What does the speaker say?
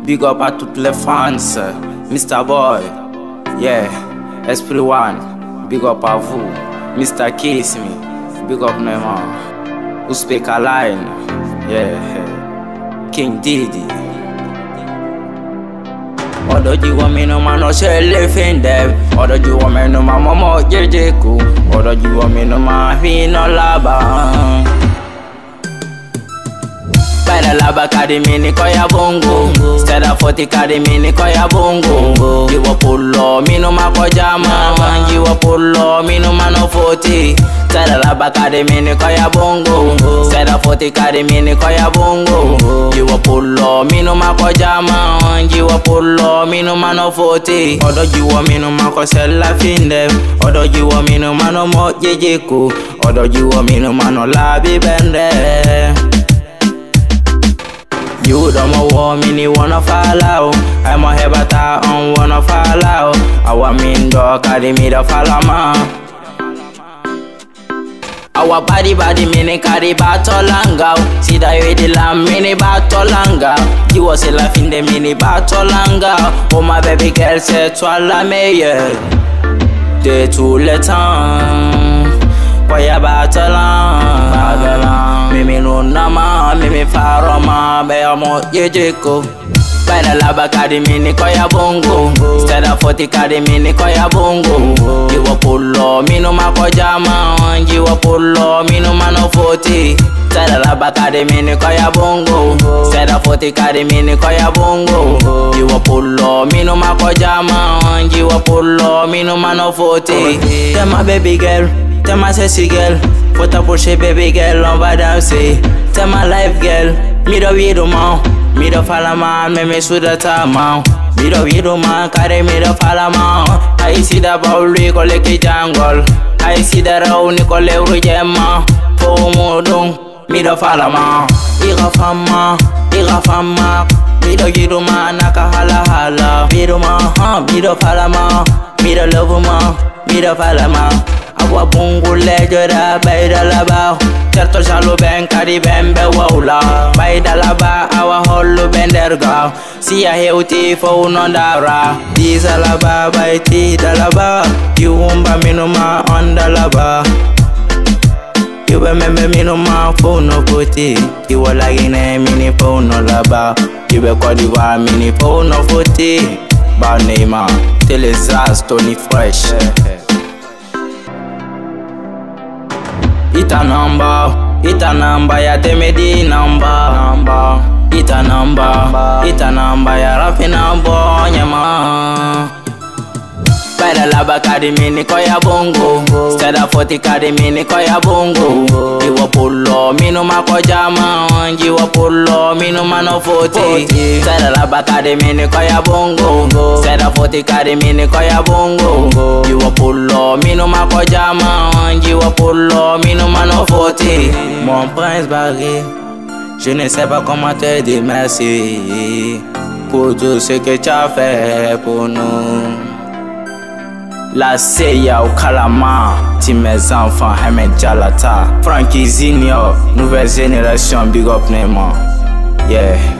Big up à toutes les fans, Mr. Boy, yeah, Esprit One, big up à vous, Mr. Kiss Me, big up Neymar, Uspeka Line, yeah, King Diddy. Odoji wa minu mano shele findem. Odoji wa minu ma momo jejeku. Odoji wa minu ma hino laba. Bada laba kadimi ni koya bongo. Steda 40 kadimi ni koya bongo. Jiwa pulo minu ma kojama. Jiwa pulo minu mano 40. Steda laba kadimi ni koya bongo. Steda 40 kadimi ni koya bongo. Jiwa pulo minu ma kojama. Jiwa pulo minu mano 40. Odoji wa minu ma ko sella finde. Odoji wa minu mano mo jejeku. Odoji wa minu mano labi bende. You don't want me, ni wanna follow. I'm a hebata, wanna follow. I want me dog, carry me the follow ma. Our body mini carry batolanga. See that you the lamb mini batolanga. You was a laugh in the mini batolanga. Oh my baby girl, c'est toi la meilleure de tous les temps. Koya batolang, mimi nunama, mimi faroma, beamo yejeko. Bada laba kadimi ni koya bongo. Steda 40 kadimi ni koya bongo. Jiwa pulo minu makojama. Jiwa pulo minu mano 40. Steda laba kadimi ni koya bongo. Steda 40 kadimi ni koya bongo. Jiwa pulo minu makojama. Jiwa pulo minu mano 40. Tell my baby girl, tell my sexy girl. Put a push baby girl, on va danser. Tell my life girl, me the widow man. Me the follow man, me sweet the time man. Me the widow man, carry me the follow man. I see the ball, collect the jungle. I see the round, collect the gemma. For more dung, me the follow man. Ira fama, me the widow man, naka hala hala. Widow man, me the follow man. Me the love man, me the follow man. Awa bungu lejora baida laba. Certo jalo ben kadi bembe wawla. Baida laba awa holu benderga. Siya heuti fo nondara. Diza laba baiti dalaba. You umba minuma onda laba. You remember minuma fo no poti. You were like in a mini fo no laba. You be kodiwa mini fo no poti. Ba Neymar, Telezaz, Tony Fresh. Ita number ya temedi number. Ita number ya rafi number nyama. Bada laba kadimi ni koya bongo. Steda 40 kadimi ni koya bongo. Jiwa pulo minu makojama. Jiwa pulo minu mano 40. Steda laba kadimi ni koya bongo. Steda 40 kadimi ni koya bongo. Jiwa pulo minu makojama. Jiwa pulo minu mano 40. Mon prince Barry, je ne sais pas comment te dire merci pour tout ce que tu as fait pour nous. La Seya au Kalama, ti mes enfants, Ahmed Jalata, Frankie Zinio, nouvelle génération, big up Neymar, yeah.